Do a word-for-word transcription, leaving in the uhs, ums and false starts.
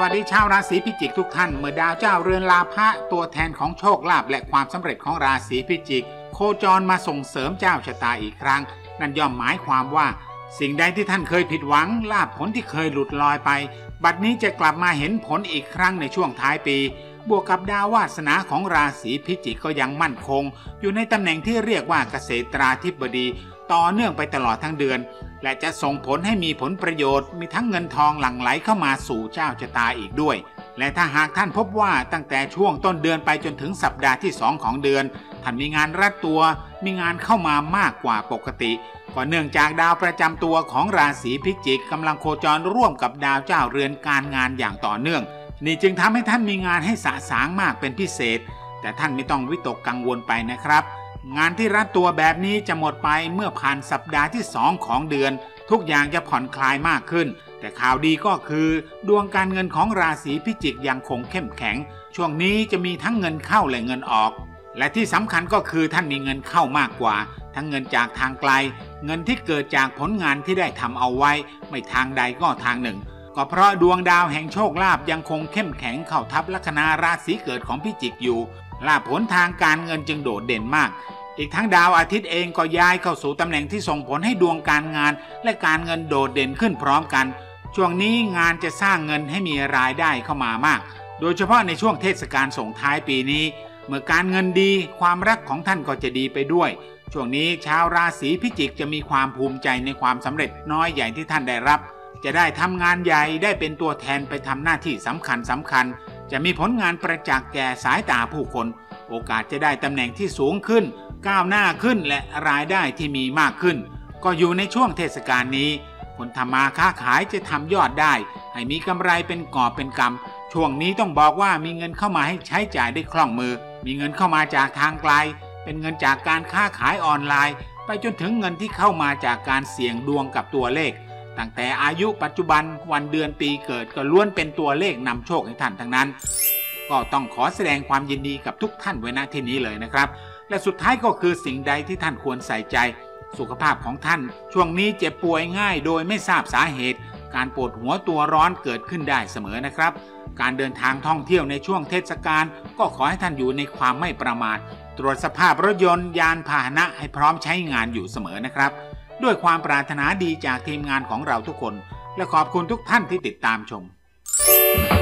วัสดีชาวราศีพิจิกทุกท่านเมื่อดาวเจ้าเรือนลาภะตัวแทนของโชคลาภและความสำเร็จของราศีพิจิกโคจรมาส่งเสริมเจ้าชะตาอีกครั้งนั่นย่อมหมายความว่าสิ่งใดที่ท่านเคยผิดหวังลาภผลที่เคยหลุดลอยไปบัดนี้จะกลับมาเห็นผลอีกครั้งในช่วงท้ายปีบวกกับดาววาสนาของราศีพิจิกก็ยังมั่นคงอยู่ในตำแหน่งที่เรียกว่าเกษตราธิบดีต่อเนื่องไปตลอดทั้งเดือนและจะส่งผลให้มีผลประโยชน์มีทั้งเงินทองหลั่งไหลเข้ามาสู่เจ้าชะตาอีกด้วยและถ้าหากท่านพบว่าตั้งแต่ช่วงต้นเดือนไปจนถึงสัปดาห์ที่สองของเดือนท่านมีงานรัดตัวมีงานเข้ามามากกว่าปกติก็เนื่องจากดาวประจำตัวของราศีพิจิกกำลังโคจรร่วมกับดาวเจ้าเรือนการงานอย่างต่อเนื่องนี่จึงทำให้ท่านมีงานให้สะสางมากเป็นพิเศษแต่ท่านไม่ต้องวิตกกังวลไปนะครับงานที่รัดตัวแบบนี้จะหมดไปเมื่อผ่านสัปดาห์ที่สองของเดือนทุกอย่างจะผ่อนคลายมากขึ้นแต่ข่าวดีก็คือดวงการเงินของราศีพิจิกยังคงเข้มแข็งช่วงนี้จะมีทั้งเงินเข้าและเงินออกและที่สำคัญก็คือท่านมีเงินเข้ามากกว่าทั้งเงินจากทางไกลเงินที่เกิดจากผลงานที่ได้ทำเอาไว้ไม่ทางใดก็ทางหนึ่งก็เพราะดวงดาวแห่งโชคลาภยังคงเข้มแข็งเข้าทับลัคนาราศีเกิดของพิจิกอยู่ลาภผลทางการเงินจึงโดดเด่นมากอีกทั้งดาวอาทิตย์เองก็ย้ายเข้าสู่ตำแหน่งที่ส่งผลให้ดวงการงานและการเงินโดดเด่นขึ้นพร้อมกันช่วงนี้งานจะสร้างเงินให้มีรายได้เข้ามามากโดยเฉพาะในช่วงเทศกาลส่งท้ายปีนี้เมื่อการเงินดีความรักของท่านก็จะดีไปด้วยช่วงนี้ชาวราศีพิจิกจะมีความภูมิใจในความสำเร็จน้อยใหญ่ที่ท่านได้รับจะได้ทำงานใหญ่ได้เป็นตัวแทนไปทำหน้าที่สำคัญสำคัญจะมีผลงานประจักษ์แก่สายตาผู้คนโอกาสจะได้ตำแหน่งที่สูงขึ้นก้าวหน้าขึ้นและรายได้ที่มีมากขึ้นก็อยู่ในช่วงเทศกาลนี้คนทำมาค้าขายจะทำยอดได้ให้มีกำไรเป็นกอบเป็นกำช่วงนี้ต้องบอกว่ามีเงินเข้ามาให้ใช้จ่ายได้คล่องมือมีเงินเข้ามาจากทางไกลเป็นเงินจากการค้าขายออนไลน์ไปจนถึงเงินที่เข้ามาจากการเสี่ยงดวงกับตัวเลขตั้งแต่อายุปัจจุบันวันเดือนปีเกิดก็ล้วนเป็นตัวเลขนำโชคให้ท่านทั้งนั้นก็ต้องขอแสดงความยินดีกับทุกท่านไว้ณที่นี้เลยนะครับและสุดท้ายก็คือสิ่งใดที่ท่านควรใส่ใจสุขภาพของท่านช่วงนี้เจ็บป่วยง่ายโดยไม่ทราบสาเหตุการปวดหัวตัวร้อนเกิดขึ้นได้เสมอนะครับการเดินทางท่องเที่ยวในช่วงเทศกาลก็ขอให้ท่านอยู่ในความไม่ประมาทตรวจสภาพรถยนต์ยานพาหนะให้พร้อมใช้งานอยู่เสมอนะครับด้วยความปรารถนาดีจากทีมงานของเราทุกคนและขอบคุณทุกท่านที่ติดตามชม